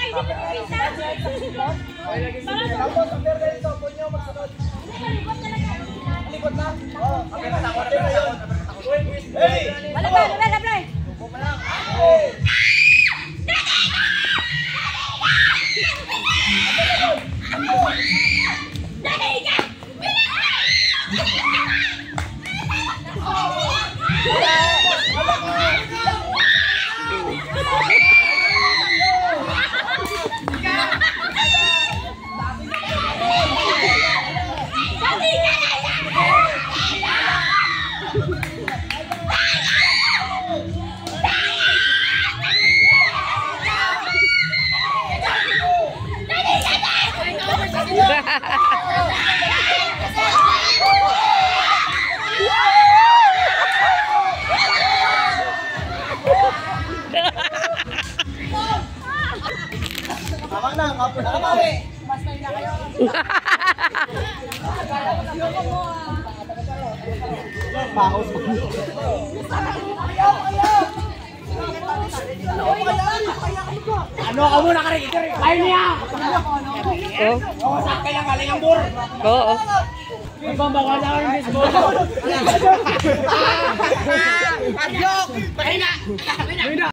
Tapos, ang verde dito, po nyo magsunod. Likod lang. Oo, hey! Wala pa, wala pa. Tupo pa lang. Hey! Tama na, kapit na kami. Mas na kayo. Paos. Ano ka muna ka rin? Kayo niya! Oo, saan kaya galing ang bur? Oo. Nagbambaka na kayo yung baseball. Joke! Mahina!